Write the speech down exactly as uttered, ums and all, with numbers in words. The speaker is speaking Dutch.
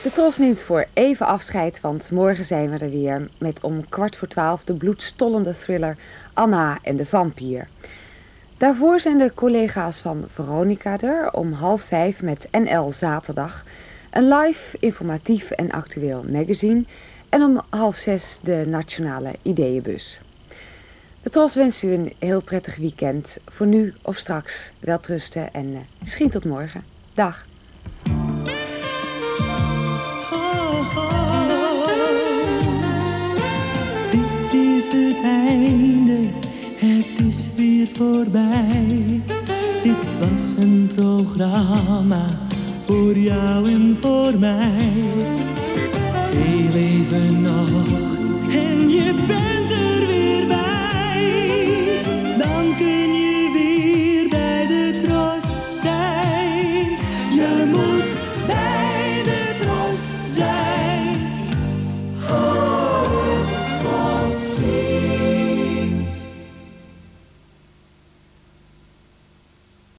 De Tros neemt voor even afscheid, want morgen zijn we er weer met om kwart voor twaalf de bloedstollende thriller Anna en de vampier. Daarvoor zijn de collega's van Veronica er om half vijf met N L Zaterdag, een live, informatief en actueel magazine en om half zes de Nationale Ideeënbus. De Tros wenst u een heel prettig weekend. Voor nu of straks welterusten en uh, misschien tot morgen. Dag. Dit is het einde, het is weer voorbij. Dit was een programma voor jou en voor mij.